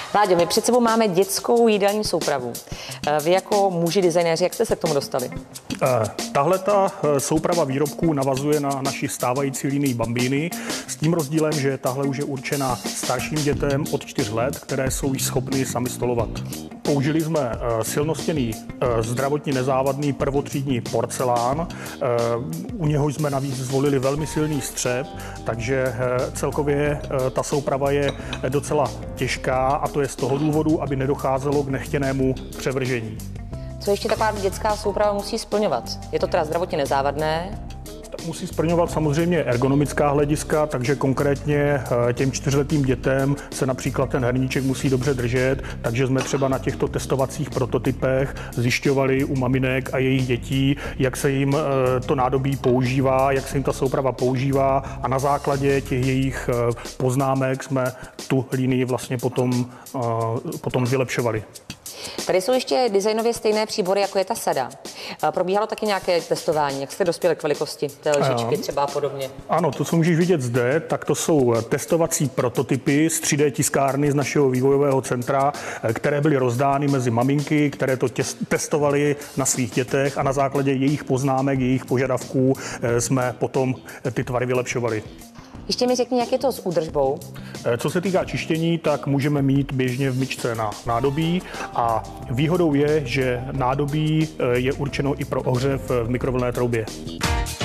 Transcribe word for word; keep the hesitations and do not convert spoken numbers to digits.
Láďo, my před sebou máme dětskou jídelní soupravu. Vy jako muži designéři, jak jste se k tomu dostali? Tahle ta souprava výrobků navazuje na naši stávající linii Bambíny s tím rozdílem, že tahle už je určena starším dětem od čtyř let, které jsou již schopny sami stolovat. Použili jsme silnostěný, zdravotně nezávadný prvotřídní porcelán. U něho jsme navíc zvolili velmi silný střep, takže celkově ta souprava je docela těžká a to je z toho důvodu, aby nedocházelo k nechtěnému převržení. Co ještě taková dětská souprava musí splňovat? Je to teda zdravotně nezávadné? Musí splňovat samozřejmě ergonomická hlediska, takže konkrétně těm čtyřletým dětem se například ten hrníček musí dobře držet, takže jsme třeba na těchto testovacích prototypech zjišťovali u maminek a jejich dětí, jak se jim to nádobí používá, jak se jim ta souprava používá a na základě těch jejich poznámek jsme tu linii vlastně potom, potom vylepšovali. Tady jsou ještě designově stejné příbory, jako je ta sada. Probíhalo taky nějaké testování, jak jste dospěli k velikosti té lžičky třeba a podobně? Ano, to, co můžeš vidět zde, tak to jsou testovací prototypy z tři dé tiskárny z našeho vývojového centra, které byly rozdány mezi maminky, které to testovaly na svých dětech a na základě jejich poznámek, jejich požadavků jsme potom ty tvary vylepšovali. Ještě mi řekni, jak je to s údržbou? Co se týká čištění, tak můžeme mít běžně v myčce na nádobí a výhodou je, že nádobí je určeno i pro ohřev v mikrovlnné troubě.